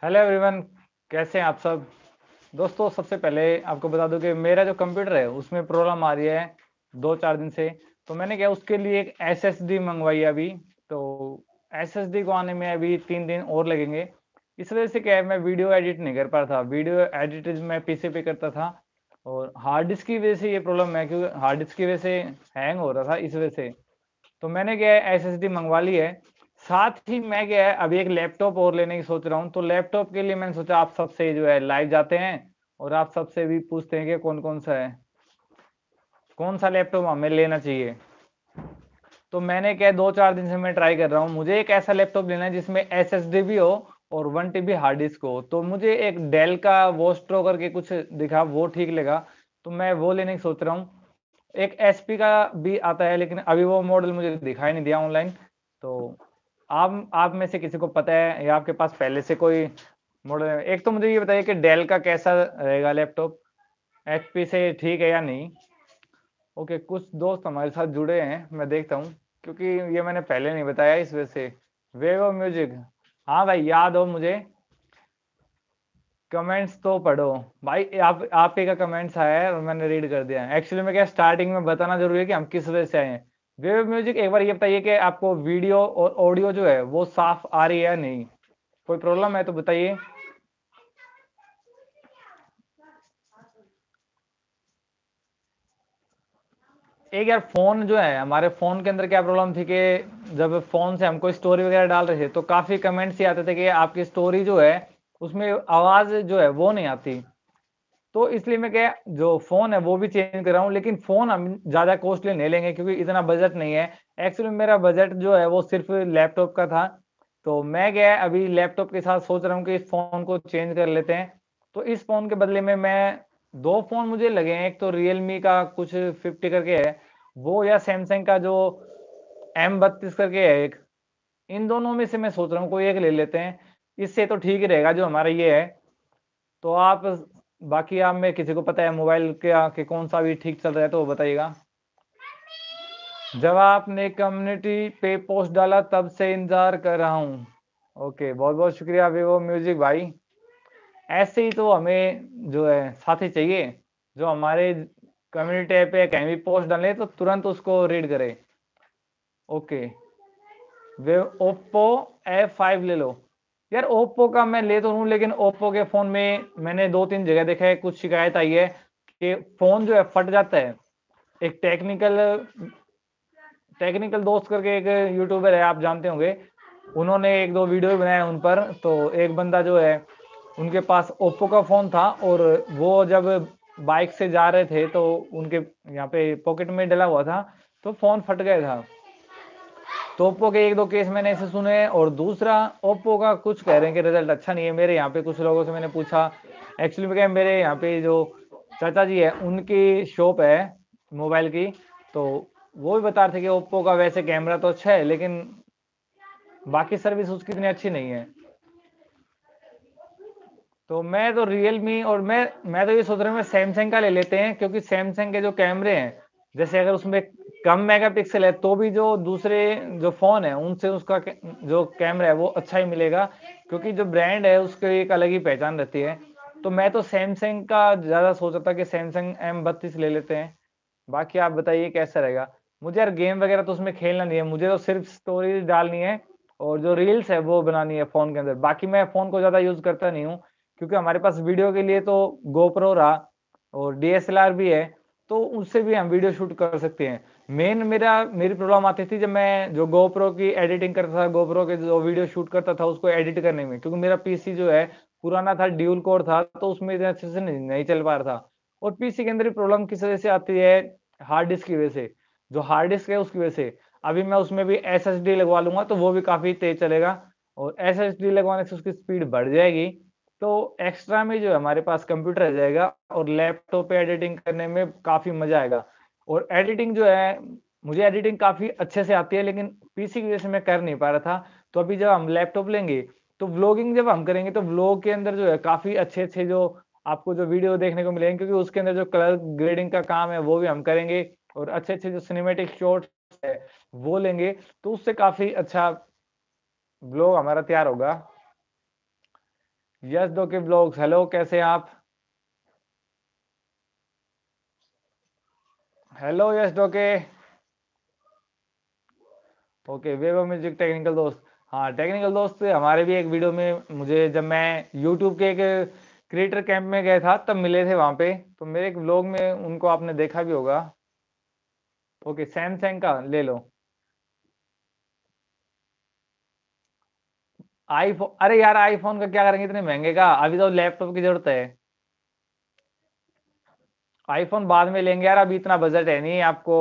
Hello everyone, कैसे हैं आप सब। दोस्तों, सबसे पहले आपको बता दूं कि मेरा जो कंप्यूटर है उसमें प्रॉब्लम आ रही है 2-4 दिन से। तो मैंने क्या उसके लिए एक एसएसडी मंगवाई है अभी। तो एसएसडी को आने में अभी 3 दिन और लगेंगे। इस वजह से क्या है, मैं वीडियो एडिट नहीं कर पा रहा था। वीडियो एडिट मैं पीसी पे करता था और हार्ड डिस्क की वजह से ये प्रॉब्लम है, क्योंकि हार्ड डिस्क की वजह से हैंग हो रहा था इस वजह से। तो मैंने क्या है एसएसडी मंगवा ली है। साथ ही मैं क्या है अभी एक लैपटॉप और लेने की सोच रहा हूँ। तो लैपटॉप के लिए मैंने सोचा आप सबसे जो है लाइव जाते हैं और आप सबसे भी पूछते हैं कि कौन-कौन सा है, कौन सा लैपटॉप हमें लेना चाहिए। तो मैंने क्या है 2-4 दिन से मैं ट्राई कर रहा हूँ। मुझे एक ऐसा लैपटॉप लेना है जिसमें एसएसडी भी हो और 1 टीबी हार्ड डिस्क हो। तो मुझे एक डेल का वोस्ट्रो करके कुछ दिखा, वो ठीक लगा। तो मैं वो लेने की सोच रहा हूँ। एक एचपी का भी आता है, लेकिन अभी वो मॉडल मुझे दिखाई नहीं दिया ऑनलाइन। तो आप में से किसी को पता है या आपके पास पहले से कोई मॉडल है? एक तो मुझे ये बताइए कि डेल का कैसा रहेगा लैपटॉप, एचपी से ठीक है या नहीं। ओके, कुछ दोस्त हमारे साथ जुड़े हैं, मैं देखता हूँ, क्योंकि ये मैंने पहले नहीं बताया इस वजह से। वेवो म्यूजिक, हाँ भाई याद हो मुझे। कमेंट्स तो पढ़ो भाई। आप ही का कमेंट्स आया है और मैंने रीड कर दिया है। एक्चुअली में क्या स्टार्टिंग में बताना जरूरी है कि हम किस वजह से आए हैं। वेव म्यूजिक, एक बार ये बताइए कि आपको वीडियो और ऑडियो जो है वो साफ आ रही है या नहीं, कोई प्रॉब्लम है तो बताइए। एक यार फोन जो है, हमारे फोन के अंदर क्या प्रॉब्लम थी कि जब फोन से हम कोई स्टोरी वगैरह डाल रहे थे तो काफी कमेंट्स ही आते थे कि आपकी स्टोरी जो है उसमें आवाज जो है वो नहीं आती। तो इसलिए मैं क्या जो फ़ोन है वो भी चेंज कर रहा हूँ, लेकिन फ़ोन हम ज़्यादा कॉस्टली नहीं लेंगे क्योंकि इतना बजट नहीं है। एक्चुअली मेरा बजट जो है वो सिर्फ़ लैपटॉप का था। तो मैं क्या है अभी लैपटॉप के साथ सोच रहा हूँ कि इस फ़ोन को चेंज कर लेते हैं। तो इस फ़ोन के बदले में मैं 2 फ़ोन मुझे लगे हैं, एक तो रियलमी का कुछ 50 करके है, वो या सैमसंग का जो M32 करके है एक। इन दोनों में से मैं सोच रहा हूँ कोई एक ले लेते हैं। इससे तो ठीक ही रहेगा जो हमारा ये है। तो आप बाकी आप में किसी को पता है मोबाइल क्या कि कौन सा अभी ठीक चल रहा है तो वो बताइएगा। जब आपने कम्युनिटी पे पोस्ट डाला तब से इंतजार कर रहा हूँ। ओके, बहुत बहुत शुक्रिया विवो म्यूजिक भाई। ऐसे ही तो हमें जो है साथी चाहिए जो हमारे कम्युनिटी टैब पे कहीं भी पोस्ट डाले तो तुरंत उसको रीड करे। ओके, वे ओप्पो F5 ले लो। यार ओप्पो का मैं ले तो हूँ, लेकिन ओप्पो के फ़ोन में मैंने 2-3 जगह देखा है, कुछ शिकायत आई है कि फ़ोन जो है फट जाता है। एक टेक्निकल टेक्निकल दोस्त करके एक यूट्यूबर है, आप जानते होंगे। उन्होंने 1-2 वीडियो बनाए उन पर। तो एक बंदा जो है उनके पास ओप्पो का फ़ोन था और वो जब बाइक से जा रहे थे तो उनके यहाँ पे पॉकेट में डला हुआ था, तो फ़ोन फट गया था। तो ओप्पो के 1-2 केस मैंने ऐसे सुने हैं। और दूसरा, ओप्पो का कुछ कह रहे हैं कि रिजल्ट अच्छा नहीं है। मेरे यहाँ पे कुछ लोगों से मैंने पूछा। एक्चुअली में क्या है, मेरे यहाँ पे जो चाचा जी है उनकी शॉप है मोबाइल की। तो वो भी बता रहे थे कि ओप्पो का वैसे कैमरा तो अच्छा है, लेकिन बाकी सर्विस उसकी इतनी अच्छी नहीं है। तो मैं तो रियलमी और मैं तो ये सोच रहा हूँ मैं सैमसंग का ले लेते हैं, क्योंकि सैमसंग के जो कैमरे हैं, जैसे अगर उसमें कम मेगापिक्सल है तो भी जो दूसरे जो फोन है उनसे उसका जो कैमरा है वो अच्छा ही मिलेगा, क्योंकि जो ब्रांड है उसकी एक अलग ही पहचान रहती है। तो मैं तो सैमसंग का ज्यादा सोच रहा था कि सैमसंग M32 ले लेते हैं। बाकी आप बताइए कैसा रहेगा। मुझे यार गेम वगैरह तो उसमें खेलना नहीं है, मुझे तो सिर्फ स्टोरी डालनी है और जो रील्स है वो बनानी है फोन के अंदर। बाकी मैं फोन को ज्यादा यूज करता नहीं हूँ, क्योंकि हमारे पास वीडियो के लिए तो गोप्रो रहा और डीएसएलआर भी है। तो उससे भी हम वीडियो शूट कर सकते हैं। मेरी प्रॉब्लम आती थी जब मैं जो गोप्रो की एडिटिंग करता था, गोप्रो के जो वीडियो शूट करता था उसको एडिट करने में, क्योंकि मेरा पीसी जो है पुराना था, ड्यूल कोर था, तो उसमें इतने अच्छे से नहीं चल पा रहा था। और पीसी के अंदर ही प्रॉब्लम किस वजह से आती है, हार्ड डिस्क की वजह से। जो हार्ड डिस्क है उसकी वजह से। अभी मैं उसमें भी एसएसडी लगवा लूंगा तो वो भी काफी तेज चलेगा। और एसएसडी लगवाने से उसकी स्पीड बढ़ जाएगी। तो एक्स्ट्रा में जो है हमारे पास कंप्यूटर रह जाएगा और लैपटॉप पे एडिटिंग करने में काफी मजा आएगा। और एडिटिंग जो है, मुझे एडिटिंग काफी अच्छे से आती है, लेकिन पीसी की वजह से मैं कर नहीं पा रहा था। तो अभी जब हम लैपटॉप लेंगे तो व्लॉगिंग जब हम करेंगे तो व्लॉग के अंदर जो है काफी अच्छे अच्छे जो आपको जो वीडियो देखने को मिलेंगे, क्योंकि उसके अंदर जो कलर ग्रेडिंग का काम है वो भी हम करेंगे और अच्छे अच्छे जो सिनेमैटिक शॉट्स है वो लेंगे। तो उससे काफी अच्छा व्लॉग हमारा तैयार होगा। यस डोके ब्लॉग्स, हेलो कैसे हैं आप? हेलो यस डोके। ओके, वेव म्यूजिक टेक्निकल दोस्त। हाँ, टेक्निकल दोस्त हमारे भी एक वीडियो में मुझे जब मैं यूट्यूब के एक क्रिएटर कैंप में गया था तब मिले थे वहाँ पे, तो मेरे एक व्लॉग में उनको आपने देखा भी होगा। ओके, सैमसंग का ले लो। आईफ़ोन, अरे यार आईफ़ोन का क्या करेंगे इतने महँगे का? अभी तो लैपटॉप की ज़रूरत है। आईफ़ोन बाद में लेंगे यार, अभी इतना बजट है नहीं आपको।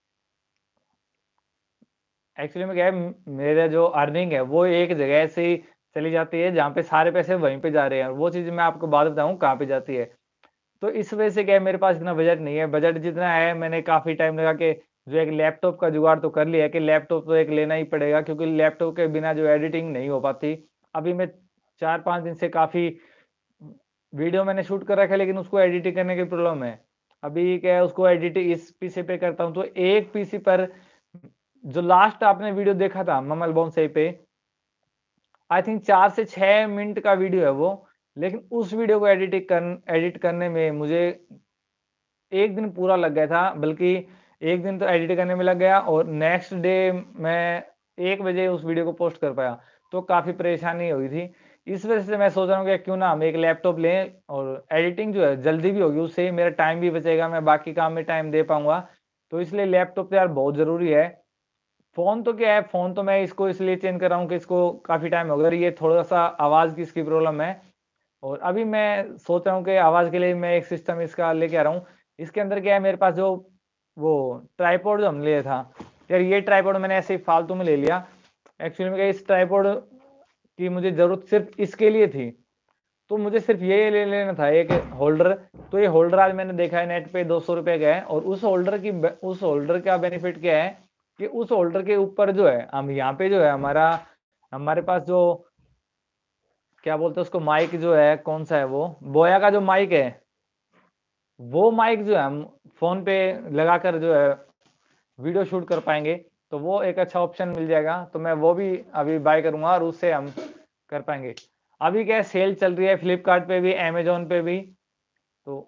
एक्चुअली में क्या है, मेरा जो अर्निंग है वो एक जगह से ही चली जाती है जहाँ पे सारे पैसे वहीं पे जा रहे हैं। वो चीज़ मैं आपको बाद में बताऊँ कहाँ पे जाती है। तो इस वजह से क्या है, मेरे पास इतना बजट नहीं है। बजट जितना है मैंने काफ़ी टाइम लगा के जो एक लैपटॉप का जुगाड़ तो कर लिया है कि लैपटॉप तो एक लेना ही पड़ेगा, क्योंकि लैपटॉप के बिना जो एडिटिंग नहीं हो पाती। अभी मैं 4-5 दिन से काफ़ी वीडियो मैंने शूट कर रखा है, लेकिन उसको एडिटिंग करने की प्रॉब्लम है। अभी क्या है, उसको एडिटिंग इस पीसी पे करता हूँ तो एक पीसी पर जो लास्ट आपने वीडियो देखा था ममल बोनसाई पे, आई थिंक 4 से 6 मिनट का वीडियो है वो। लेकिन उस वीडियो को एडिट करने में मुझे 1 दिन पूरा लग गया था, बल्कि 1 दिन तो एडिट करने में लग गया और नेक्स्ट डे मैं 1 बजे उस वीडियो को पोस्ट कर पाया, तो काफ़ी परेशानी हुई थी। इस वजह से मैं सोच रहा हूँ कि क्यों ना हम एक लैपटॉप लें और एडिटिंग जो है जल्दी भी होगी, उससे मेरा टाइम भी बचेगा, मैं बाकी काम में टाइम दे पाऊँगा। तो इसलिए लैपटॉप तो यार बहुत ज़रूरी है। फ़ोन तो क्या है, फ़ोन तो मैं इसको इसलिए चेंज कर रहा हूँ कि इसको काफ़ी टाइम हो गया, ये थोड़ा-सा आवाज़ की इसकी प्रॉब्लम है। और अभी मैं सोच रहा हूँ कि आवाज़ के लिए मैं एक सिस्टम इसका लेके आ रहा हूँ। इसके अंदर क्या है, मेरे पास जो वो ट्राइपॉड जो हमने लिया था, यार ये ट्राइपॉड मैंने ऐसे ही फालतू में ले लिया। एक्चुअली में क्या है, इस ट्राइपॉड की मुझे ज़रूरत सिर्फ़ इसके लिए थी। तो मुझे सिर्फ़ ये ले लेना था एक होल्डर। तो ये होल्डर आज मैंने देखा है नेट पे ₹200 का है, और उस होल्डर का बेनिफिट क्या है कि उस होल्डर के ऊपर जो है, हम यहाँ पे जो है हमारे पास जो क्या बोलते हैं उसको, माइक जो है, कौन-सा है वो? बोया का जो माइक है, वो माइक जो है हम फ़ोन पे लगाकर जो है वीडियो शूट कर पाएँगे, तो वो एक अच्छा ऑप्शन मिल जाएगा। तो मैं वो भी अभी बाय करूँगा और उससे हम कर पाएँगे। अभी क्या है, सेल चल रही है फ्लिपकार्ट पे भी, अमेज़न पे भी, तो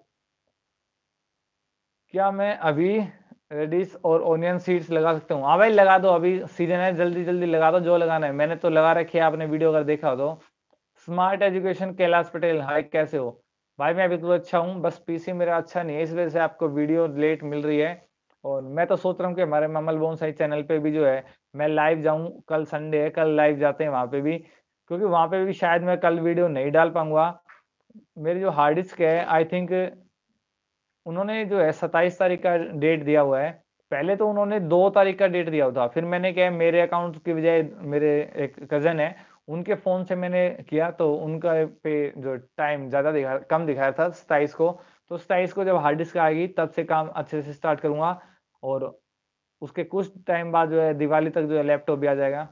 क्या मैं अभी रेडिश और ओनियन सीड्स लगा सकता हूँ? हाँ भाई लगा दो, अभी सीज़न है, जल्दी-जल्दी लगा दो जो लगाना है। मैंने तो लगा रखी है, आपने वीडियो अगर देखा हो तो। Smart education Kailash Patel, hi कैसे हो? भाई मैं बिल्कुल अच्छा हूँ, बस पीसी मेरा अच्छा नहीं है, इस वजह से आपको वीडियो लेट मिल रही है। और मैं तो सोच रहा हूँ कि हमारे ममल बोनसाई चैनल पे भी जो है मैं लाइव जाऊँ, कल संडे है, कल लाइव जाते हैं वहाँ पे भी, क्योंकि वहाँ पे भी शायद मैं कल वीडियो नहीं डाल पाऊँगा। मेरी जो हार्ड डिस्क है, आई थिंक उन्होंने जो है 27 तारीख का डेट दिया हुआ है। पहले तो उन्होंने 2 तारीख का डेट दिया हुआ था, फिर मैंने क्या है, मेरे अकाउंट की बजाय मेरे एक कज़न है, उनके फ़ोन से मैंने किया तो उनका पे जो टाइम ज़्यादा कम दिखाया था 27 को। तो 27 को जब हार्ड डिस्क आएगी तब से काम अच्छे से स्टार्ट करूँगा, और उसके कुछ टाइम बाद जो है दिवाली तक जो है लैपटॉप भी आ जाएगा।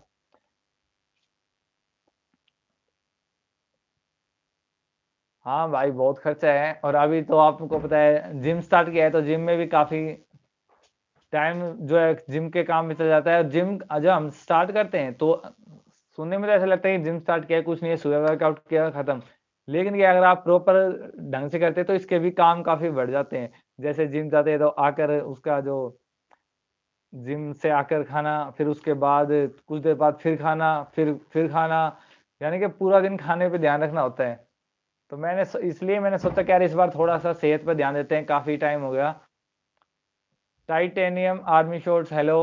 हाँ भाई, बहुत खर्चा है, और अभी तो आपको पता है जिम स्टार्ट किया है, तो जिम में भी काफ़ी टाइम जो है जिम के काम में चला जाता है। जिम जब हम स्टार्ट करते हैं तो सुनने में तो ऐसा लगता है कि जिम स्टार्ट किया है, कुछ नहीं है, सुबह वर्कआउट किया खत्म। लेकिन क्या अगर आप प्रॉपर ढंग से करते हैं तो इसके भी काम काफ़ी बढ़ जाते हैं। जैसे जिम जाते हैं तो आकर उसका जो जिम से आकर खाना, फिर उसके बाद कुछ देर बाद फिर खाना, फिर खाना, यानी कि पूरा दिन खाने पे ध्यान रखना होता है। तो इसलिए मैंने सोचा कि यार इस बार थोड़ा-सा सेहत पे ध्यान देते हैं, काफ़ी टाइम हो गया। Titanium army shorts, hello.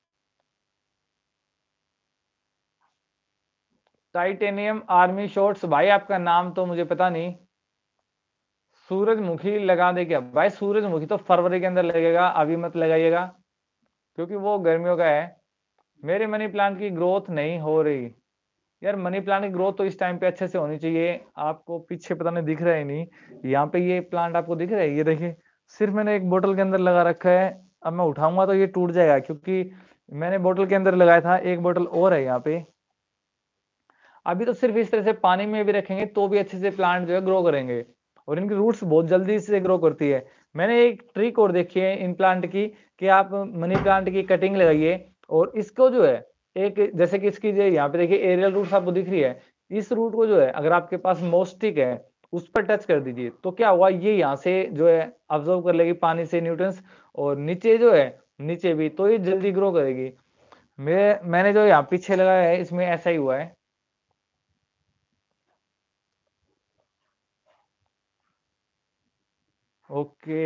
Titanium army shorts, भाई आपका नाम तो मुझे पता नहीं। सूरजमुखी लगा दे क्या? भाई सूरजमुखी तो फरवरी के अंदर लगेगा, अभी मत लगाइएगा, क्योंकि वो गर्मियों का है। मेरे मनी प्लांट की ग्रोथ नहीं हो रही। यार मनी प्लांट की ग्रोथ तो इस टाइम पे अच्छे से होनी चाहिए। आपको पीछे पता नहीं दिख रहा है नहीं, यहाँ पे ये प्लांट आपको दिख रहा है? ये देखिए, सिर्फ मैंने एक बोतल के अंदर लगा रखा है। अब मैं उठाऊँगा तो ये टूट जाएगा, क्योंकि मैंने बोतल के अंदर लगाया था, एक बोतल और है यहाँ पे। अभी तो सिर्फ इस तरह से पानी में भी रखेंगे तो भी अच्छे से प्लांट जो है ग्रो करेंगे, और इनकी रूट्स बहुत जल्दी से ग्रो करती है। मैंने एक ट्रिक और देखी है इन प्लांट की, कि आप मनी प्लांट की कटिंग लगाइए और इसको जो है एक, जैसे कि इसकी जो यहाँ पे देखिए एरियल रूट्स आपको दिख रही है, इस रूट को जो है अगर आपके पास मोस्टिक है, उस पर टच कर दीजिए, तो क्या हुआ ये यहाँ से जो है अब्ज़ॉर्ब कर लेगी पानी से न्यूट्रिएंट्स और नीचे जो है, नीचे भी तो ये जल्दी ग्रो करेगी। मैंने जो यहाँ पीछे लगाया है इसमें ऐसा ही हुआ है। ओके,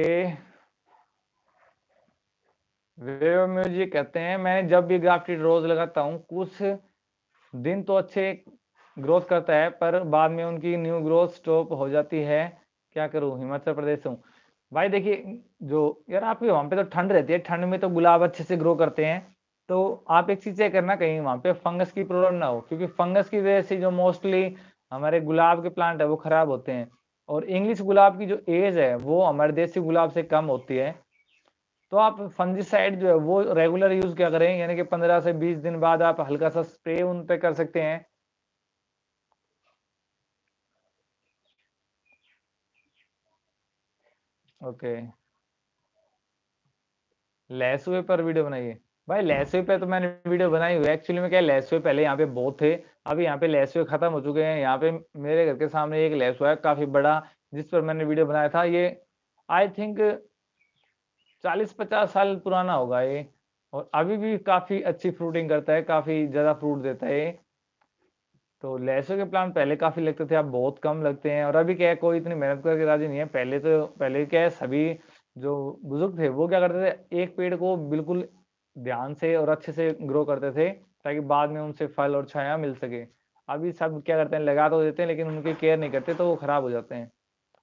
वेव म्यूजिक कहते हैं। मैं जब भी ग्राफ्टेड रोज़ लगाता हूँ, कुछ दिन तो अच्छे ग्रोथ करता है, पर बाद में उनकी न्यू ग्रोथ स्टॉप हो जाती है। क्या करूँ? हिमाचल प्रदेश से हूँ। भाई देखिए, जो यार आपके वहाँ पे तो ठंड रहती है, ठंड में तो गुलाब अच्छे से ग्रो करते हैं। तो आप एक चीज़ चेक करना कहीं वहाँ पे फंगस की प्रॉब्लम ना हो, क्योंकि फंगस की वजह से जो मोस्टली हमारे गुलाब के प्लांट है वो खराब होते हैं। और इंग्लिश गुलाब की जो एज है, वो हमारे देसी गुलाब से कम होती है। तो आप फंगिसाइड जो है वो रेगुलर यूज़ क्या करें, यानी कि 15 से 20 दिन बाद आप हल्का-सा स्प्रे उन पे कर सकते हैं। ओके, लहसुए पर वीडियो बनाइए। भाई लहसुए पे तो मैंने वीडियो बनाई हुई है। एक्चुअली में क्या है, लहसुए पहले यहाँ पे बहुत थे, अभी यहाँ पे लहसुए खत्म हो चुके हैं। यहाँ पे मेरे घर के सामने एक लहसुआ है काफ़ी बड़ा, जिस पर मैंने वीडियो बनाया था। ये आई थिंक 40-50 साल पुराना होगा ये, और अभी भी काफ़ी अच्छी फ्रूटिंग करता है, काफ़ी ज़्यादा फ्रूट देता है ये। तो लहसुन के प्लांट पहले काफ़ी लगते थे, अब बहुत कम लगते हैं, और अभी क्या है कोई इतनी मेहनत करके राज़ी नहीं है। पहले क्या है, सभी जो बुज़ुर्ग थे वो क्या करते थे, एक पेड़ को बिल्कुल ध्यान से और अच्छे से ग्रो करते थे, ताकि बाद में उनसे फल और छाया मिल सके। अभी सब क्या करते हैं, लगा तो देते हैं लेकिन उनकी केयर नहीं करते, तो वो खराब हो जाते हैं।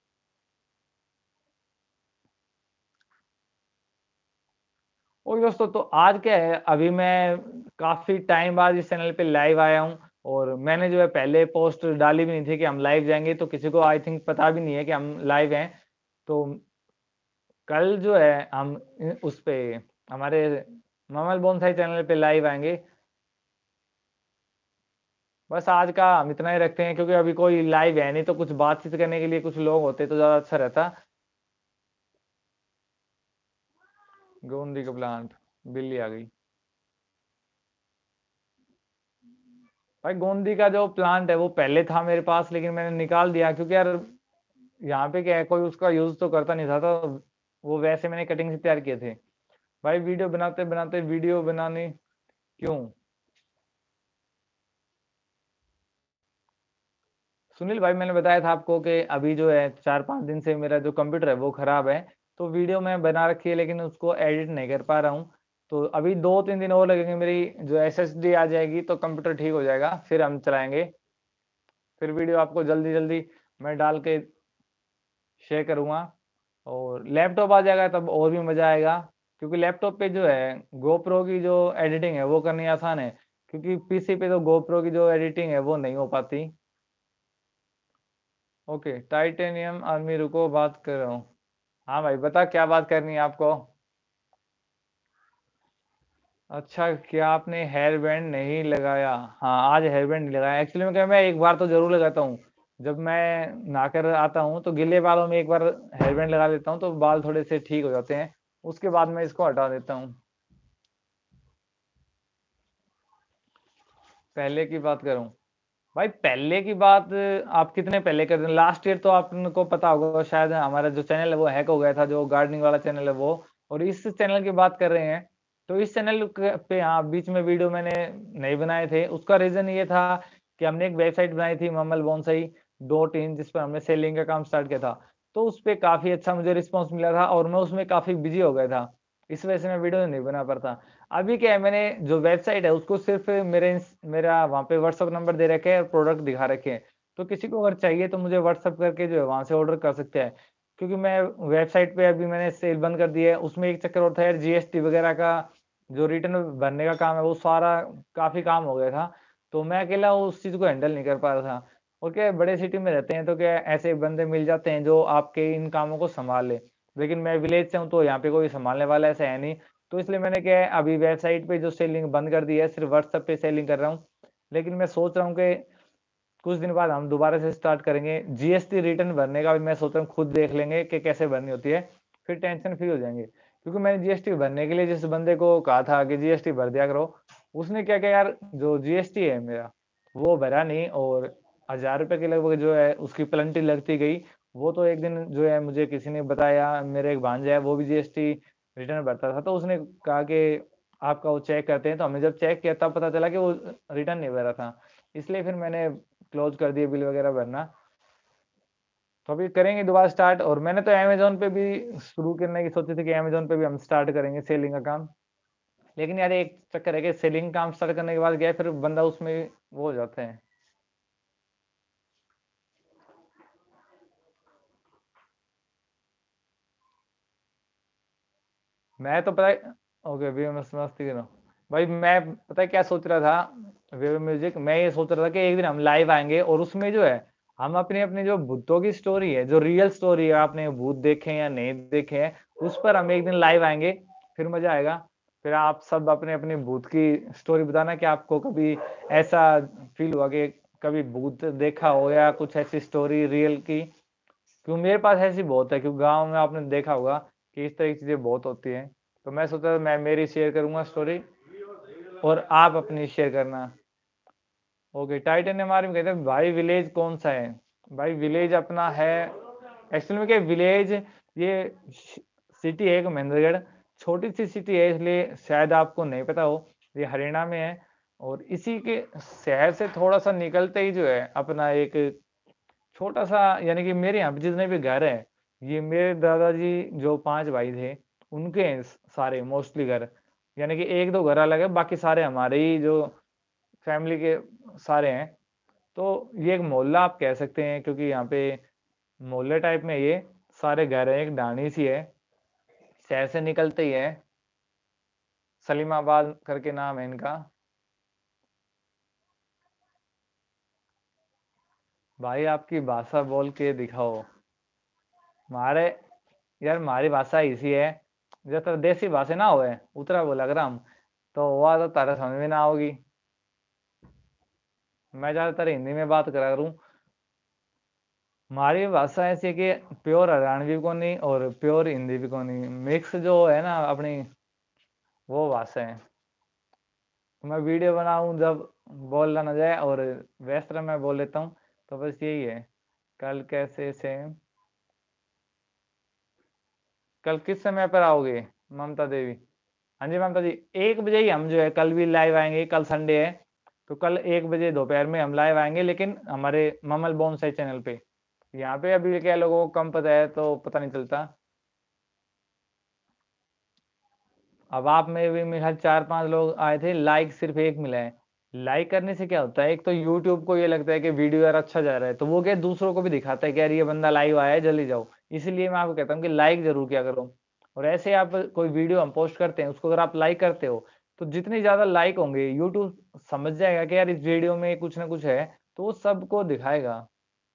और दोस्तों, तो आज क्या है, अभी मैं काफ़ी टाइम बाद इस चैनल पे लाइव आया हूँ, और मैंने जो है पहले पोस्ट डाली भी नहीं थी कि हम लाइव जाएँगे, तो किसी को आई थिंक पता भी नहीं है कि हम लाइव हैं। तो कल जो है हम उस पे हमारे ममल बोनसाई चैनल पे लाइव आएँगे। बस आज का हम इतना ही रखते हैं, क्योंकि अभी कोई लाइव है नहीं, तो कुछ बातचीत करने के लिए कुछ लोग होते तो ज़्यादा अच्छा रहता। गोंदी का प्लांट, बिल्ली आ गई। भाई गोंदी का जो प्लांट है वो पहले था मेरे पास, लेकिन मैंने निकाल दिया, क्योंकि यार यहाँ पे क्या है, कोई उसका यूज़ तो करता नहीं था, तो वो वैसे मैंने कटिंग से तैयार किए थे। भाई वीडियो बनाते-बनाते वीडियो बनाने क्यों? सुनील भाई, मैंने बताया था आपको कि अभी जो है 4-5 दिन से मेरा जो कंप्यूटर है वो खराब है। तो वीडियो मैं बना रखी है, लेकिन उसको एडिट नहीं कर पा रहा हूँ। तो अभी 2-3 दिन और लगेंगे, मेरी जो एसएसडी आ जाएगी तो कंप्यूटर ठीक हो जाएगा, फिर हम चलाएँगे। फिर वीडियो आपको जल्दी-जल्दी मैं डाल के शेयर करूँगा, और लैपटॉप आ जाएगा तब और भी मज़ा आएगा, क्योंकि लैपटॉप पे जो है गोप्रो की जो एडिटिंग है वो करनी आसान है, क्योंकि पीसी पे तो गोप्रो की जो एडिटिंग है वो नहीं हो पाती। ओके, टाइटेनियम आर्मी, रुको बात कर रहा हूँ। हाँ भाई, बता क्या बात करनी है आपको? अच्छा, क्या आपने हेयर बैंड नहीं लगाया? हाँ, आज हेयर बैंड नहीं लगाया। एक्चुअली में क्या है, मैं एक बार तो ज़रूर लगाता हूँ। जब मैं नहाकर आता हूँ तो गीले बालों में एक बार हेयर बैंड लगा लेता हूँ, तो बाल थोड़े से ठीक हो जाते हैं। उसके बाद मैं इसको हटा देता हूँ। पहले की बात करूँ, भाई पहले की बात आप कितने पहले कर रहे हैं? लास्ट ईयर तो आपको पता होगा शायद, हमारा जो चैनल है वो हैक हो गया था, जो गार्डनिंग वाला चैनल है वो। और इस चैनल की बात कर रहे हैं, तो इस चैनल पे हाँ, बीच में वीडियो मैंने नहीं बनाए थे। उसका रीज़न ये था कि हमने एक वेबसाइट बनाई थी ममल बोनसाई डॉट इन, जिस पर हमने सेलिंग का काम स्टार्ट किया था। तो उस पे काफ़ी अच्छा मुझे रिस्पॉन्स मिला था, और मैं उसमें काफ़ी बिज़ी हो गया था। इस वजह से मैं वीडियो नहीं बना पाता। अभी क्या है, मैंने जो वेबसाइट है उसको सिर्फ़ मेरा वहाँ पे व्हाट्सएप नंबर दे रखे हैं और प्रोडक्ट दिखा रखे हैं। तो किसी को अगर चाहिए तो मुझे व्हाट्सएप करके जो है वहाँ से ऑर्डर कर सकते हैं। क्योंकि मैं वेबसाइट पे अभी मैंने सेल बंद कर दी है। उसमें एक चक्कर और था यार, जीएसटी वगैरह का जो रिटर्न भरने का काम है वो सारा काफ़ी काम हो गया था। तो मैं अकेला उस चीज़ को हैंडल नहीं कर पा रहा था। और क्या है, बड़े सिटी में रहते हैं तो क्या है, ऐसे बंदे मिल जाते हैं जो आपके इन कामों को सँभाल लें। लेकिन मैं विलेज से हूँ, तो यहाँ पे कोई सँभालने वाला ऐसा है नहीं। तो इसलिए मैंने क्या है, अभी वेबसाइट पे जो सेलिंग बंद कर दी है, सिर्फ़ व्हाट्सएप पे सेलिंग कर रहा हूँ। लेकिन मैं सोच रहा हूँ कि कुछ दिन बाद हम दोबारा से स्टार्ट करेंगे। जीएसटी रिटर्न भरने का भी मैं सोच रहा हूँ, खुद देख लेंगे कि कैसे भरनी होती है, फिर टेंशन फ्री हो जाएँगे। क्योंकि मैंने जीएसटी भरने के लिए जिस बंदे को कहा था कि जीएसटी भर दिया करो, उसने क्या किया यार, जो जीएसटी है मेरा, वो भरा नहीं, और ₹1000 के लगभग जो है उसकी पेनल्टी लगती गई। वो तो एक दिन जो है मुझे किसी ने बताया, मेरा एक भांजा है वो भी जीएसटी रिटर्न भरता था, तो उसने कहा कि आपका वो चेक करते हैं, तो हमने जब चेक किया तब पता चला कि वो रिटर्न नहीं भरा था। इसलिए फिर मैंने क्लोज़ कर दिया बिल वगैरह भरना। तो अभी करेंगे दोबारा स्टार्ट, और मैंने तो अमेज़न पे भी शुरू करने की सोची थी कि अमेज़न पे भी हम स्टार्ट करेंगे सेलिंग का काम। लेकिन यार एक चक्कर है कि सेलिंग काम स्टार्ट करने के बाद क्या है, फिर बंदा उसमें वो हो जाता है। मैं तो पता है, ओके वीएमएस मस्ती कर रहा हूँ। भाई मैं पता है क्या सोच रहा था, वीवे म्यूजिक मैं ये सोच रहा था कि एक दिन हम लाइव आएँगे और उसमें जो है हम अपनी-अपनी जो भूतों की स्टोरी है, जो रियल स्टोरी है, आपने भूत देखे हैं या नहीं देखे हैं, उस पर हम एक दिन लाइव आएँगे, फिर मज़ा आएगा। फिर आप सब अपने-अपने भूत की स्टोरी बताना कि आपको कभी ऐसा फ़ील हुआ कि कभी भूत देखा हो या कुछ ऐसी स्टोरी रियल की। क्योंकि मेरे पास ऐसी बहुत है, क्योंकि गाँव में आपने देखा होगा कि इस तरह की चीज़ें बहुत होती हैं। तो मैं सोचा मैं मेरी शेयर करूँगा स्टोरी और आप अपनी शेयर करना। ओके, टाइटेनियम आर्मी कहते हैं भाई विलेज कौन-सा है? भाई विलेज अपना है एक्चुअल में क्या विलेज ये सिटी है एक महेंद्रगढ़, छोटी-सी सिटी है इसलिए शायद आपको नहीं पता हो। ये हरियाणा में है और इसी के शहर से थोड़ा-सा निकलते ही जो है अपना एक छोटा-सा यानी कि मेरे यहाँ पे जितने भी घर हैं, ये मेरे दादाजी जो 5 भाई थे, उनके हैं सारे मोस्टली घर। यानी कि 1-2 घर अलग है, बाकी सारे हमारे ही जो फैमिली के सारे हैं। तो ये एक मोहल्ला आप कह सकते हैं क्योंकि यहाँ पे मोहल्ले टाइप में ये सारे घर हैं, एक ढाणी सी है, शहर से निकलते ही है, सलीमाबाद करके नाम है इनका। भाई आपकी भाषा बोल के दिखाओ। हमारे यार हमारी भाषा ऐसी है, जैसे देसी भाषा ना होए, उतरा बोला अगर हम, तो वह तो तारा समझ में ना आओगी। मैं ज़्यादातर हिंदी में बात करा करूँ। हमारी भाषा ऐसी है कि प्योर हरियाणवी को नहीं और प्योर हिंदी भी को नहीं, मिक्स जो है ना अपनी, वो भाषा है। तो मैं वीडियो बनाऊँ जब बोलना ना जाए और व्यस्त में बोल लेता हूँ, तो बस यही है। कल कैसे से कल किस समय पर आओगे? ममता देवी। हाँ जी, ममता जी, 1 बजे ही हम जो है कल भी लाइव आएँगे, कल संडे है, तो कल 1 बजे दोपहर में हम लाइव आएँगे लेकिन हमारे ममल बोनसाई चैनल पे। यहाँ पे अभी क्या लोगों को कम पता है तो पता नहीं चलता। अब आप में भी मेरे ख़्याल 4-5 लोग आए थे, लाइक सिर्फ़ 1 मिला है। लाइक करने से क्या होता है, एक तो यूट्यूब को ये लगता है कि वीडियो यार अच्छा जा रहा है, तो वो क्या है दूसरों को भी दिखाता है कि यार ये बंदा लाइव आया है, जल्दी जाओ। इसीलिए मैं आपको कहता हूँ कि लाइक ज़रूर किया करो। और ऐसे आप कोई वीडियो हम पोस्ट करते हैं, उसको अगर आप लाइक करते हो, तो जितने ज़्यादा लाइक होंगे, यूट्यूब समझ जाएगा कि यार इस वीडियो में कुछ ना कुछ है, तो वो सबको दिखाएगा।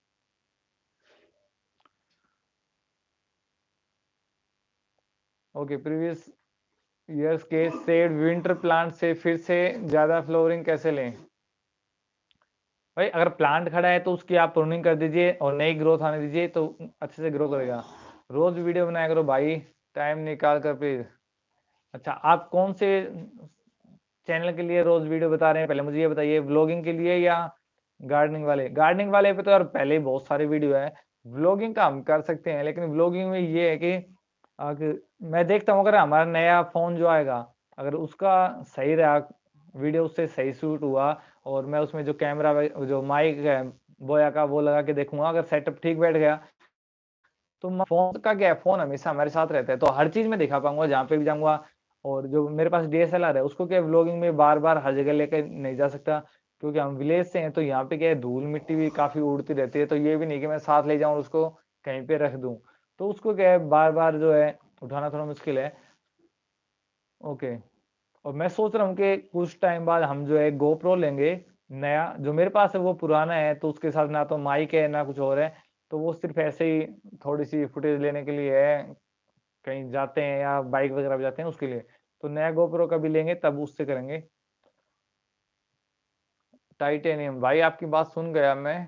ओके, प्रीवियस ईयर्स के सेव्ड विंटर प्लांट से फिर से ज़्यादा फ्लोवरिंग कैसे लें? भाई अगर प्लांट खड़ा है तो उसकी आप प्रूनिंग कर दीजिए और नई ग्रोथ आने दीजिए तो अच्छे से ग्रो करेगा। रोज़ वीडियो बनाया करो भाई, टाइम निकाल कर प्लीज़। अच्छा, आप कौन से चैनल के लिए रोज़ वीडियो बता रहे हैं? पहले मुझे ये बताइए, व्लॉगिंग के लिए या गार्डनिंग वाले? गार्डनिंग वाले पे तो यार पहले ही बहुत सारे वीडियो हैं। व्लॉगिंग का हम कर सकते हैं, लेकिन व्लॉगिंग में ये है कि मैं देखता हूँ अगर हमारा नया फ़ोन जो आएगा, अगर उसका सही रहा, वीडियो उससे सही शूट हुआ और मैं उसमें जो कैमरा जो माइक है बोया का वो लगा के देखूँगा, अगर सेटअप ठीक बैठ गया, तो म फ़ोन का क्या है, फ़ोन हमेशा हमारे साथ रहता है, तो हर चीज़ में दिखा पाऊँगा जहाँ पे भी जाऊँगा। और जो मेरे पास डीएसएलआर है, उसको क्या है व्लॉगिंग में बार-बार हर जगह लेके नहीं जा सकता, क्योंकि हम विलेज से हैं, तो यहाँ पे क्या है धूल-मिट्टी भी काफ़ी उड़ती रहती है, तो ये भी नहीं कि मैं साथ ले जाऊँ और उसको कहीं पे रख दूँ। तो उसको क्या है बार-बार जो है उठाना थोड़ा मुश्किल है। ओके, और मैं सोच रहा हूँ कि कुछ टाइम बाद हम जो है गोप्रो लेंगे नया, जो मेरे पास है वो पुराना है, तो उसके साथ ना तो माइक है ना कुछ और है, तो वो सिर्फ़ ऐसे ही थोड़ी-सी फुटेज लेने के लिए है, कहीं जाते हैं या बाइक वगैरह पे जाते हैं उसके लिए। तो नया गोप्रो कभी लेंगे तब उससे करेंगे। टाइटेनियम भाई आपकी बात सुन गया मैं।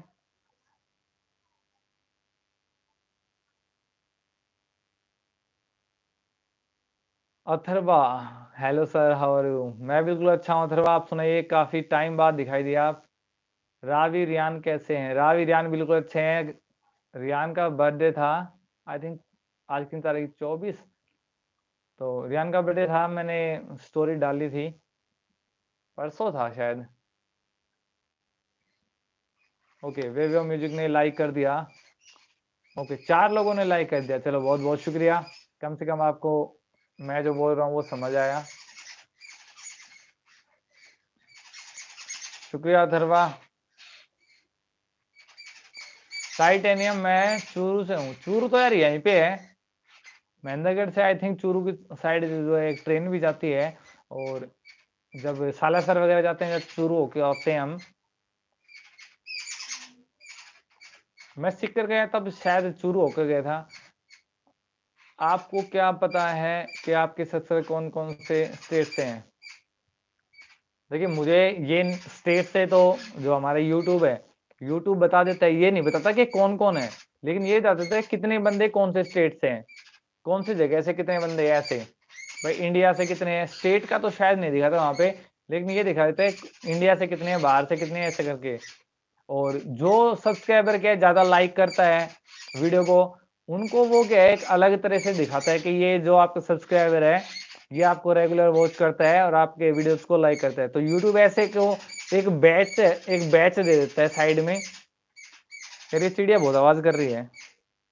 Atharva, hello sir how are you? मैं बिल्कुल अच्छा हूँ अथर्वा, आप सुनाइए काफ़ी टाइम बाद दिखाई दिया आप। रावी रियान कैसे हैं? रावी रियान बिल्कुल अच्छे हैं। रियान का बर्थडे था, आई थिंक आज की तारीख 24, तो रियान का बर्थडे था, मैंने स्टोरी डाली थी, परसों था शायद। ओके, वेव ऑफ म्यूजिक ने लाइक कर दिया। ओके, 4 लोगों ने लाइक कर दिया, चलो बहुत बहुत शुक्रिया। कम से कम आपको मैं जो बोल रहा हूँ वो समझ आया। शुक्रिया अथर्वा। टाइटेनियम, मैं चूरू से हूँ। चूरू तो यार यहीं पे है, महेंद्रगढ़ से आई थिंक चूरू की साइड जो है एक ट्रेन भी जाती है, और जब सालासर वगैरह जाते हैं, जब चूरू होके आते हैं हम, मैं सीख कर गया तब शायद चूरू होकर गया था। आपको क्या पता है कि आपके सबसे कौन कौन से स्टेट से हैं? देखिए, मुझे ये स्टेट से तो जो हमारा यूट्यूब है, यूट्यूब बता देता है, ये नहीं बताता कि कौन कौन है, लेकिन ये बता देता है कितने बंदे कौन से स्टेट से हैं, कौन सी जगह से कितने बंदे हैं ऐसे। भाई इंडिया से कितने हैं, स्टेट का तो शायद नहीं दिखाता वहां पे, लेकिन ये दिखा देता है इंडिया से कितने हैं, बाहर से कितने हैं, ऐसे करके। और जो सब्सक्राइबर क्या है ज्यादा लाइक करता है वीडियो को, उनको वो क्या है एक अलग तरह से दिखाता है कि ये जो आपका सब्सक्राइबर है, ये आपको रेगुलर वॉच करता है और आपके वीडियोस को लाइक करता है। तो यूट्यूब ऐसे को एक बैच दे देता है साइड में। यार ये चिड़िया बहुत आवाज कर रही है,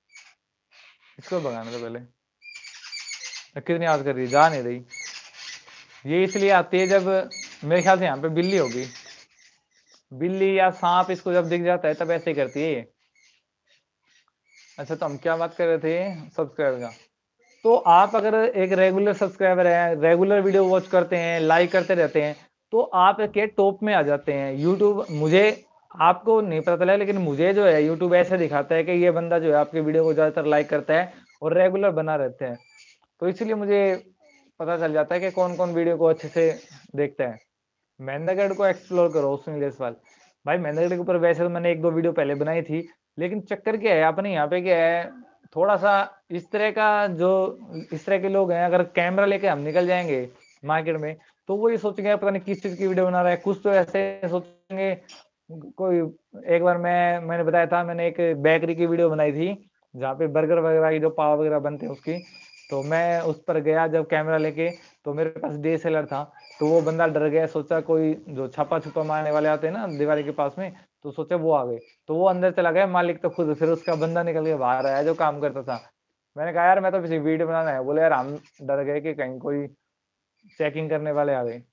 इसको भगाने दो पहले। कितनी आवाज कर रही है, जा नहीं रही। ये इसलिए आती है जब, मेरे ख्याल से यहाँ पे बिल्ली होगी, बिल्ली या सांप इसको जब दिख जाता है तब ऐसे ही करती है ये। अच्छा, तो हम क्या बात कर रहे थे, सब्सक्राइबर का। तो आप अगर एक रेगुलर सब्सक्राइबर है, रेगुलर वीडियो वॉच करते हैं, लाइक करते रहते हैं, तो आप के टॉप में आ जाते हैं। यूट्यूब मुझे, आपको नहीं पता चला, लेकिन मुझे जो है यूट्यूब ऐसे दिखाता है कि ये बंदा जो है आपके वीडियो को ज्यादातर लाइक करता है और रेगुलर बना रहते हैं। तो इसलिए मुझे पता चल जाता है कि कौन कौन वीडियो को अच्छे से देखता है। मेहंदगढ़ को एक्सप्लोर करो, सुनील जायसवाल। भाई मेहंदगढ़ के ऊपर वैसे तो मैंने 1-2 वीडियो पहले बनाई थी, लेकिन चक्कर क्या है अपने यहाँ पे क्या है, थोड़ा-सा इस तरह का जो इस तरह के लोग हैं, अगर कैमरा लेके हम निकल जाएँगे मार्केट में, तो वो ये सोचेंगे पता नहीं किस चीज़ की वीडियो बना रहा है। कुछ तो ऐसे सोचेंगे, कोई एक बार मैंने बताया था, मैंने एक बेकरी की वीडियो बनाई थी, जहाँ पे बर्गर वगैरह की जो पाव वगैरह बनते हैं उसकी। तो मैं उस पर गया जब कैमरा लेके, तो मेरे पास डीएसएलआर था, तो वो बंदा डर गया, सोचा कोई जो छापा-छुपा मारने वाले आते हैं ना दीवार के पास में, तो सोचा वो आ गए। तो वो अंदर चला गया, मालिक तो खुद, फिर उसका बंदा निकल के बाहर आया जो काम करता था। मैंने कहा यार मैं तो किसी वीडियो बनाना है, बोले यार हम डर गए कि कहीं कोई चेकिंग करने वाले आ गए।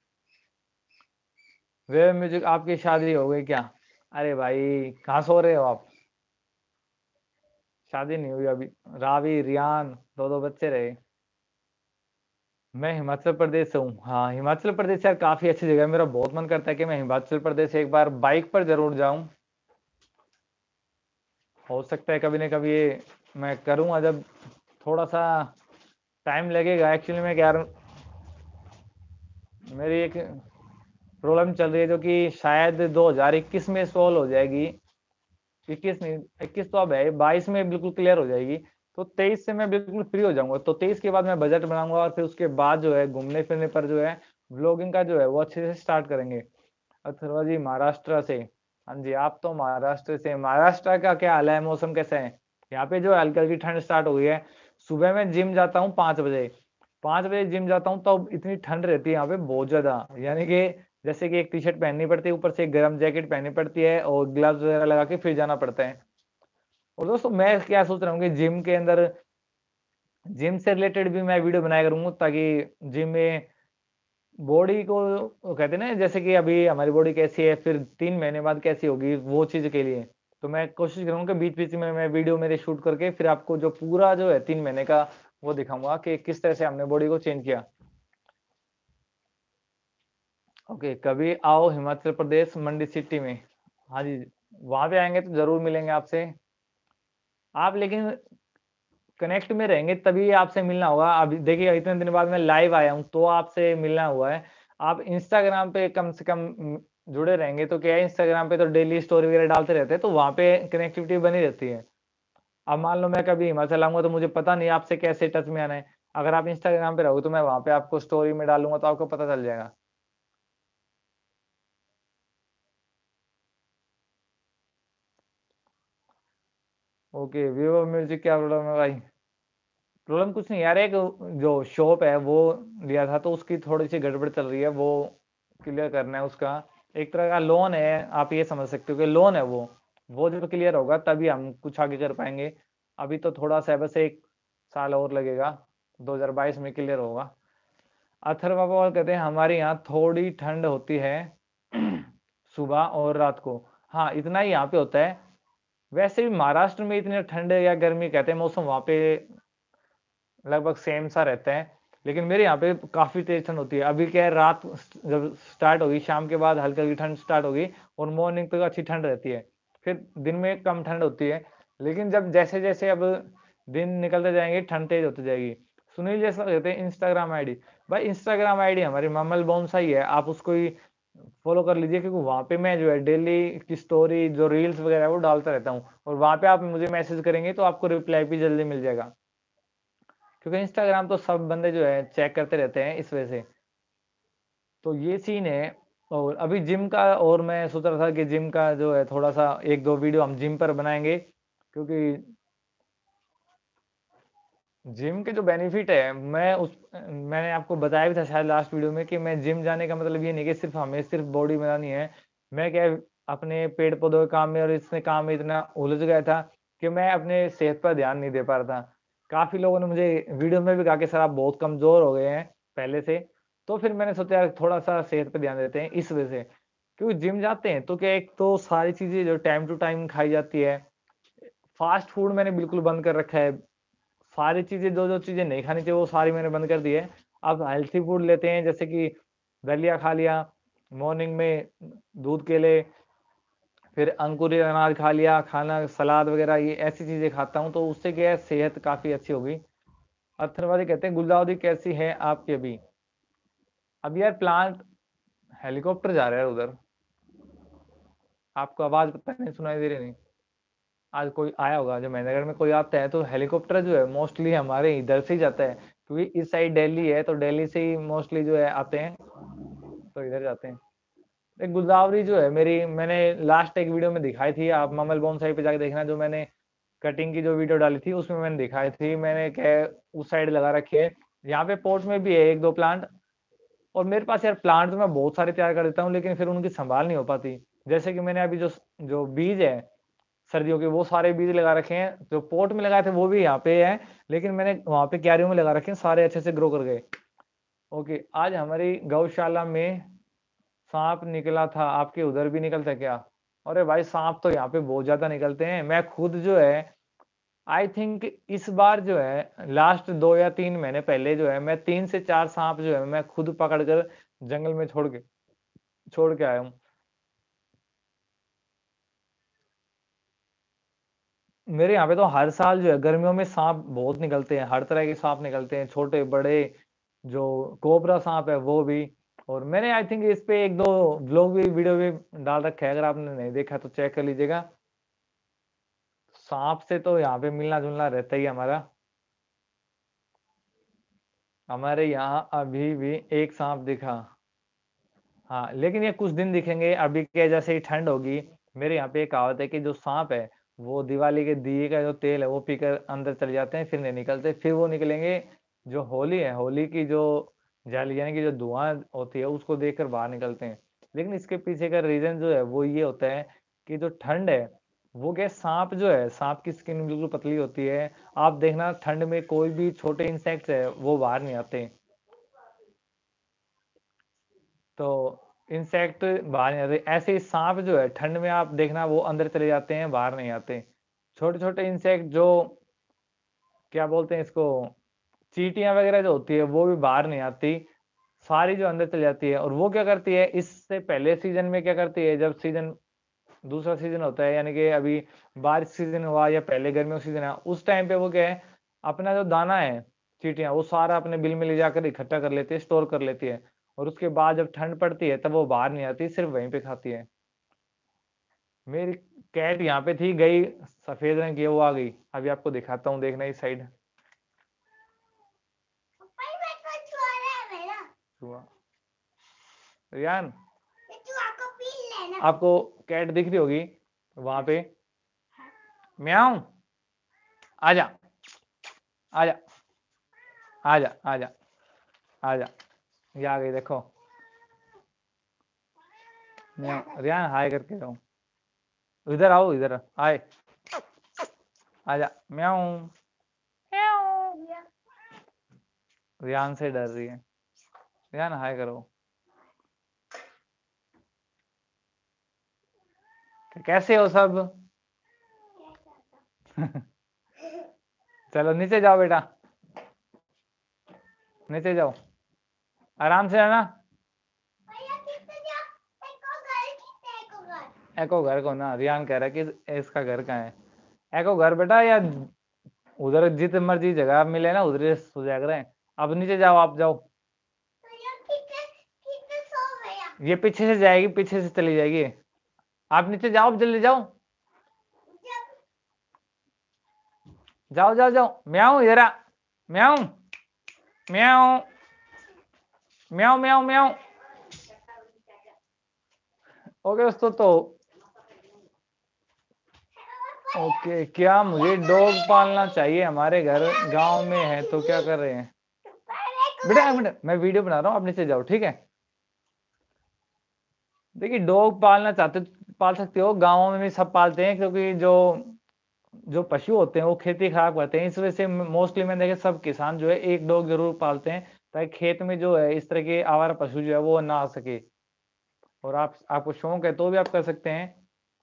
वेव म्यूजिक, आपकी शादी हो गई क्या? अरे भाई कहाँ सो रहे हो आप? शादी नहीं हुई अभी। रावी रियान दो दो बच्चे रहे। मैं हिमाचल प्रदेश से हूँ। हाँ, हिमाचल प्रदेश यार काफी अच्छी जगह है, मेरा बहुत मन करता है कि मैं हिमाचल प्रदेश एक बार बाइक पर जरूर जाऊं। हो सकता है कभी न कभी ये मैं करूंगा, जब थोड़ा सा टाइम लगेगा। एक्चुअली में क्या यार, मेरी एक प्रॉब्लम चल रही है जो कि शायद 2021 में सॉल्व हो जाएगी। 21 नहीं, 21 तो अब है, 22 में बिल्कुल क्लियर हो जाएगी। तो 23 से मैं बिल्कुल फ्री हो जाऊंगा, तो 23 के बाद मैं बजट बनाऊंगा, और फिर उसके बाद जो है घूमने फिरने पर जो है व्लॉगिंग का जो है वो अच्छे से स्टार्ट करेंगे। अथर्वा जी महाराष्ट्र से। हाँ जी, आप तो महाराष्ट्र से। महाराष्ट्र का क्या हाल है, मौसम कैसा है? यहाँ पे जो है हल्की हल्की ठंड स्टार्ट हो गई है। सुबह में जिम जाता हूँ 5 बजे, 5 बजे जिम जाता हूँ, तो इतनी ठंड रहती है यहाँ पे बहुत ज्यादा, यानी कि जैसे कि एक टी शर्ट पहननी पड़ती है, ऊपर से एक गर्म जैकेट पहननी पड़ती है, और ग्लव्स वगैरह लगा के फिर जाना पड़ता है। और दोस्तों मैं क्या सोच रहा हूँ कि जिम के अंदर, जिम से रिलेटेड भी मैं वीडियो बनाया करूंगा, ताकि जिम में बॉडी को, वो कहते हैं ना, जैसे कि अभी हमारी बॉडी कैसी है, फिर 3 महीने बाद कैसी होगी, वो चीज के लिए तो मैं कोशिश करूंगा कि बीच बीच में मैं वीडियो मेरे शूट करके फिर आपको जो पूरा जो है 3 महीने का वो दिखाऊंगा कि किस तरह से हमने बॉडी को चेंज किया। ओके, कभी आओ हिमाचल प्रदेश मंडी सिटी में। हाँ जी, वहां पे आएंगे तो जरूर मिलेंगे आपसे। आप लेकिन कनेक्ट में रहेंगे तभी आपसे मिलना होगा। अभी देखिए इतने दिन बाद मैं लाइव आया हूँ तो आपसे मिलना हुआ है। आप इंस्टाग्राम पे कम से कम जुड़े रहेंगे तो क्या है, इंस्टाग्राम पे तो डेली स्टोरी वगैरह डालते रहते हैं, तो वहाँ पे कनेक्टिविटी बनी रहती है। अब मान लो मैं कभी हिमाचल आऊंगा तो मुझे पता नहीं आपसे कैसे टच में आना है। अगर आप इंस्टाग्राम पे रहोगे तो मैं वहाँ पे आपको स्टोरी में डालूंगा तो आपको पता चल जाएगा। ओके, विवो म्यूजिक क्या प्रॉब्लम है भाई? प्रॉब्लम कुछ नहीं यार, एक जो शॉप है वो लिया था तो उसकी थोड़ी सी गड़बड़ चल रही है, वो क्लियर करना है उसका। एक तरह का लोन है, आप ये समझ सकते हो कि लोन है वो जब क्लियर होगा तभी हम कुछ आगे कर पाएंगे। अभी तो थोड़ा सा है, बस 1 साल और लगेगा, 2022 में क्लियर होगा। अथर्व बाबा कहते हैं हमारे यहाँ थोड़ी ठंड होती है सुबह और रात को। हाँ, इतना ही यहाँ पे होता है। वैसे भी महाराष्ट्र में इतनी ठंड या गर्मी कहते हैं मौसम वहाँ पे लगभग सेम सा रहता है। लेकिन मेरे यहाँ पे काफ़ी तेज़ ठंड होती है। अभी क्या है, रात जब स्टार्ट होगी, शाम के बाद हल्की-हल्की ठंड स्टार्ट होगी और मॉर्निंग तक अच्छी ठंड रहती है। फिर दिन में कम ठंड होती है। लेकिन जब जैसे-जैसे अब दिन निकलते जाएँगे, ठंड तेज़ होती जाएगी। सुनील जैसा कहते हैं इंस्टाग्राम आईडी। भाई इंस्टाग्राम आईडी हमारी ममल बोनसाई है, आप उसको ही फॉलो कर लीजिए, क्योंकि वहाँ पे मैं जो है डेली की स्टोरी, जो रील्स वगैरह है वो डालता रहता हूँ और वहाँ पे आप मुझे मैसेज करेंगे तो आपको रिप्लाई भी जल्दी मिल जाएगा। क्योंकि इंस्टाग्राम तो सब बंदे जो है चेक करते रहते हैं इस वजह से। तो ये सीन है। और अभी जिम का, और मैं सोच रहा था कि जिम का जो है थोड़ा सा 1-2 वीडियो हम जिम पर बनाएँगे, क्योंकि जिम के जो बेनिफिट है, मैंने आपको बताया भी था शायद लास्ट वीडियो में कि मैं जिम जाने का मतलब ये नहीं कि सिर्फ़ हमें सिर्फ़ बॉडी बनानी है। मैं क्या है, अपने पेड़-पौधों के काम में और इसमें काम में इतना उलझ गया था कि मैं अपने सेहत पर ध्यान नहीं दे पा रहा था। काफ़ी लोगों ने मुझे वीडियो में भी कहा कि सर आप बहुत कमज़ोर हो गए हैं पहले से। तो फिर मैंने सोचा यार थोड़ा-सा सेहत पे ध्यान देते हैं इस वजह से। क्योंकि जिम जाते हैं तो क्या, एक तो सारी चीज़ें जो टाइम टू टाइम खाई जाती है। फ़ास्ट फूड मैंने बिल्कुल बंद कर रखा है। सारी चीज़ें जो-जो चीज़ें नहीं खानी चाहिए वो सारी मैंने बंद कर दी है। अब हेल्थी फूड लेते हैं, जैसे कि दलिया खा लिया, मॉर्निंग में दूध केले, फिर अंकुरित अनाज खा लिया, खाना सलाद वगैरह ये ऐसी चीज़ें खाता हूँ, तो उससे क्या है सेहत काफ़ी अच्छी हो गई। अथर्ववादी कहते हैं गुलदाउदी कैसी है आपकी अभी? अब यार प्लांट हेलीकॉप्टर जा रहा है उधर, आपको आवाज़ पता नहीं सुनाई दे रही नहीं? आज कोई आया होगा, जब महेंद्रगढ़ में कोई आता है तो हेलीकॉप्टर जो है मोस्टली हमारे इधर से ही जाता है, क्योंकि इस साइड दिल्ली है तो दिल्ली से ही मोस्टली जो है आते हैं, तो इधर जाते हैं। एक गुलदावरी जो है मेरी, मैंने लास्ट एक वीडियो में दिखाई थी, आप ममल बोनसाई पे जाके देखना, जो मैंने कटिंग की जो वीडियो डाली थी उसमें मैंने दिखाई थी, मैंने क्या उस साइड लगा रखी है। यहाँ पे पोर्ट में भी है 1-2 प्लांट, और मेरे पास यार प्लांट तो मैं बहुत सारे तैयार कर देता हूँ, लेकिन फिर उनकी संभाल नहीं हो पाती। जैसे कि मैंने अभी जो जो बीज है सर्दियों के, वो सारे बीज लगा रखे हैं, जो पॉट में लगाए थे वो भी यहाँ पे हैं, लेकिन मैंने वहाँ पे क्यारियों में लगा रखे हैं, सारे अच्छे से ग्रो कर गए। ओके, आज हमारी गौशाला में साँप निकला था, आपके उधर भी निकलता है क्या? अरे भाई साँप तो यहाँ पे बहुत ज़्यादा निकलते हैं, मैं खुद जो है आई थिंक इस बार जो है लास्ट 2 या 3 महीने पहले जो है मैं 3 से 4 साँप जो है मैं खुद पकड़ कर जंगल में छोड़ के आया हूँ। मेरे यहाँ पे तो हर साल जो है गर्मियों में साँप बहुत निकलते हैं, हर तरह के साँप निकलते हैं, छोटे-बड़े, जो कोबरा साँप है वो भी। और मैंने आई थिंक इस पे 1-2 व्लॉग भी, वीडियो भी डाल रखा है, अगर आपने नहीं देखा तो चेक कर लीजिएगा। साँप से तो यहाँ पे मिलना-जुलना रहता ही है हमारा। हमारे यहाँ अभी भी एक साँप दिखा। हाँ, लेकिन ये कुछ दिन दिखेंगे, अभी क्या जैसे ही ठंड होगी, मेरे यहाँ पे एक कहावत है कि जो साँप है, वो दिवाली के दिए का जो तेल है, वो पीकर अंदर चले जाते हैं, फिर नहीं निकलते। फिर वो निकलेंगे, जो होली है, होली की जो जाली यानी कि जो धुआँ होती है, उसको देखकर बाहर निकलते हैं। लेकिन इसके पीछे का रीज़न जो है, वो ये होता है कि जो ठंड है, वो क्या है, साँप जो है, साँप की स्किन बिल्कुल पतली होती है। आप देखना ठंड में कोई भी छोटे इंसेक्ट्स है, वो बाहर नहीं आते। तो इंसेक्ट बाहर नहीं आते। ऐसे ही साँप जो है ठंड में आप देखना वो अंदर चले जाते हैं, बाहर नहीं आते। छोटे-छोटे इंसेक्ट जो क्या बोलते हैं इसको, चींटियाँ वग़ैरह जो होती है वो भी बाहर नहीं आती। सारी जो अंदर चली जाती है, और वो क्या करती है, इससे पहले सीज़न में क्या करती है, जब सीज़न दूसरा सीज़न होता है, यानी कि अभी बारिश सीज़न हुआ या पहले गर्मियों का सीज़न है, उस टाइम पे वो क्या है, अपना जो दाना है, चींटियाँ वो सारा अपने बिल में ले जाकर इकट्ठा कर लेती है, स्टोर कर लेती है, और उसके बाद जब ठंड पड़ती है तब वो बाहर नहीं आती, सिर्फ़ वहीं पे खाती है। मेरी कैट यहाँ पे थी, गई, सफ़ेद रंग की है, वो आ गई। अभी आपको दिखाता हूँ, देखना इस साइड। हुआ। रियान, आपको कैट दिख रही होगी वहाँ पे। म्याऊँ। आजा आजा आजा आजा आजा, ये आ गई देखो। रियान हाय करके जाओ, इधर आओ, इधर आए, आजा। म्याऊ म्याऊ, रियान से डर रही है। रियान हाय करो। कैसे हो सब? चलो नीचे जाओ बेटा, नीचे जाओ, आराम से आना। एको घर को ना, रियान कह रहा है कि इसका घर कहाँ है। एको घर बेटा, या उधर जित मर्जी जगह मिले ना उधर सो जाया करें। अब नीचे जाओ, आप जाओ। ये पीछे से जाएगी, पीछे से चली जाएगी। आप नीचे जाओ, जल्दी जाओ, जाओ जाओ जाओ। म्याऊ इधर आ, म्याऊ म्याऊ म्याऊ म्याऊ म्याऊ। ओके दोस्तों, तो ओके, क्या मुझे डॉग पालना चाहिए? हमारे घर गांव में है, तो क्या कर रहे हैं? बेटा एक मिनट, मैं वीडियो बना रहा हूँ, आप नीचे जाओ, ठीक है। देखिए, डॉग पालना चाहते पाल सकते हो, गाँवों में भी सब पालते हैं, क्योंकि जो जो पशु होते हैं वो खेती खराब करते हैं। इस वजह से मोस्टली मैंने देखा सब किसान जो है एक डॉग जरूर पालते हैं, ताकि खेत में जो है इस तरह के आवारा पशु जो है वो ना आ सके। और आपको शौक है तो भी आप कर सकते हैं।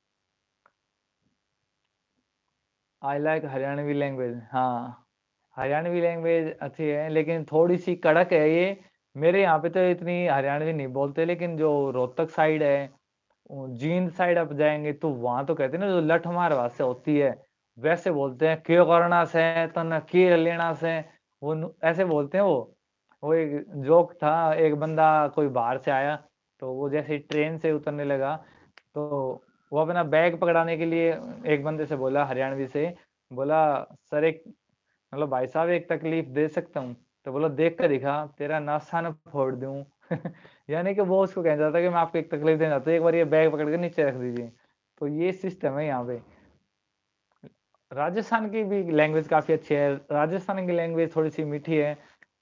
I like Haryanvi language. हाँ, हरियाणवी लैंग्वेज अच्छी है, लेकिन थोड़ी सी कड़क है ये। मेरे यहाँ पे तो इतनी हरियाणवी नहीं बोलते, लेकिन जो रोहतक साइड है, जींद साइड आप जाएंगे तो वहां तो कहते हैं ना, जो लठमार भाषा होती है वैसे बोलते हैं। क्यों करना से तन की लेना से, वो ऐसे बोलते हैं। वो एक जोक था, एक बंदा कोई बाहर से आया, तो वो जैसे ट्रेन से उतरने लगा, तो वो अपना बैग पकड़ाने के लिए एक बंदे से बोला, हरियाणवी से बोला, सर एक, मतलब भाई साहब एक तकलीफ दे सकता हूँ? तो बोला, देख कर दिखा, तेरा नासा न फोड़ दूं। यानी कि वो उसको कह जाता है कि मैं आपको एक तकलीफ देना चाहता हूँ, एक बार ये बैग पकड़ के नीचे रख दीजिए। तो ये सिस्टम है यहाँ पे। राजस्थान की भी लैंग्वेज काफी अच्छी है, राजस्थान की लैंग्वेज थोड़ी सी मीठी है।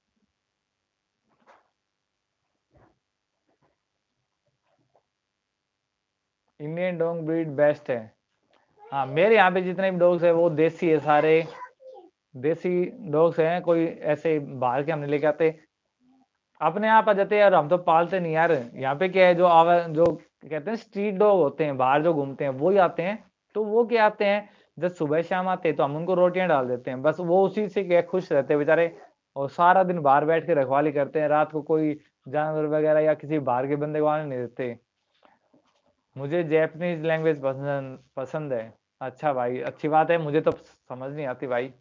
इंडियन डॉग ब्रीड बेस्ट है। हाँ, मेरे यहाँ पे जितने भी डॉग्स है वो देसी है सारे, देसी डॉग्स हैं, कोई ऐसे बाहर के हमने लेके आते, अपने आप आ जाते हैं यार, हम तो पालते नहीं यार। यहाँ पे क्या है, जो कहते हैं स्ट्रीट डॉग होते हैं, बाहर जो घूमते हैं वो ही आते हैं। तो वो क्या आते हैं, जब सुबह शाम आते हैं तो हम उनको रोटियां डाल देते हैं, बस वो उसी से क्या खुश रहते हैं बेचारे। और सारा दिन बाहर बैठ के रखवाली करते हैं, रात को कोई जानवर वगैरह या किसी बाहर के बंदे को आने नहीं देते। मुझे जैपनीज लैंग्वेज पसंद पसंद है। अच्छा भाई, अच्छी बात है, मुझे तो समझ नहीं आती भाई।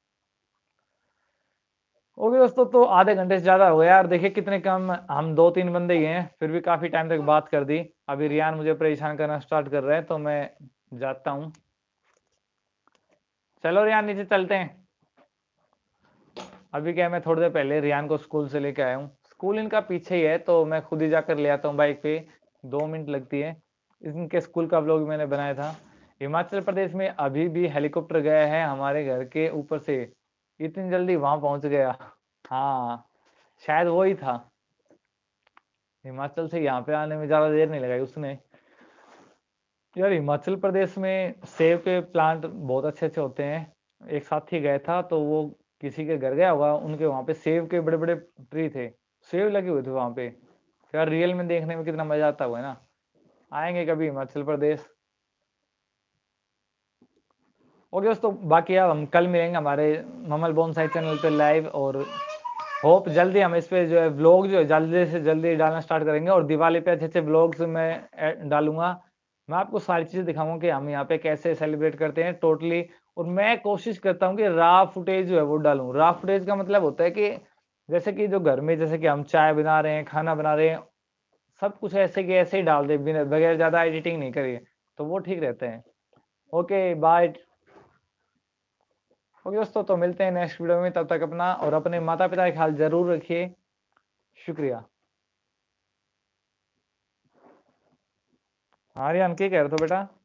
ओके दोस्तों, तो आधे घंटे से ज्यादा हो गया यार। देखिए कितने कम, हम 2-3 बंदे ही हैं, फिर भी काफी टाइम तक बात कर दी। अभी रियान मुझे परेशान करना स्टार्ट कर रहा है, तो मैं जाता हूँ। चलो रियान, नीचे चलते हैं। अभी क्या है, मैं थोड़ी देर पहले रियान को स्कूल से लेके आया हूँ। स्कूल इनका पीछे ही है, तो मैं खुद ही जाकर ले आता हूँ बाइक पे, 2 मिनट लगती है। इनके स्कूल का व्लॉग मैंने बनाया था। हिमाचल प्रदेश में अभी भी हेलीकॉप्टर गया है हमारे घर के ऊपर से, इतनी जल्दी वहां पहुंच गया। हाँ, शायद वो ही था। हिमाचल से यहाँ पे आने में ज्यादा देर नहीं लगाई उसने। यार हिमाचल प्रदेश में सेब के प्लांट बहुत अच्छे अच्छे होते हैं। एक साथी गया था, तो वो किसी के घर गया होगा, उनके वहां पे सेब के बड़े बड़े ट्री थे, सेब लगे हुए थे वहां पे। यार रियल में देखने में कितना मजा आता हुआ है ना। आएंगे कभी हिमाचल प्रदेश। ओके दोस्तों, बाकी अब हम कल मिलेंगे हमारे ममल बोनसाई चैनल पे लाइव, और होप जल्दी हम इस पे जो है व्लॉग जो है जल्दी से जल्दी डालना स्टार्ट करेंगे, और दिवाली पे अच्छे अच्छे व्लॉग्स मैं डालूंगा। मैं आपको सारी चीजें दिखाऊंगा कि हम यहाँ पे कैसे सेलिब्रेट करते हैं टोटली। और मैं कोशिश करता हूँ कि रॉ फुटेज जो है वो डालूं। रॉ फुटेज का मतलब होता है कि जैसे कि जो घर में, जैसे कि हम चाय बना रहे हैं, खाना बना रहे हैं, सब कुछ ऐसे कि ऐसे ही डाल दे, बिना बगैर ज्यादा एडिटिंग नहीं करिए, तो वो ठीक रहते हैं। Okay bye. ओके दोस्तों, तो मिलते हैं नेक्स्ट वीडियो में, तब तक अपना और अपने माता पिता का ख्याल जरूर रखिए। शुक्रिया। हाँ रियान, क्या कह रहे थे बेटा?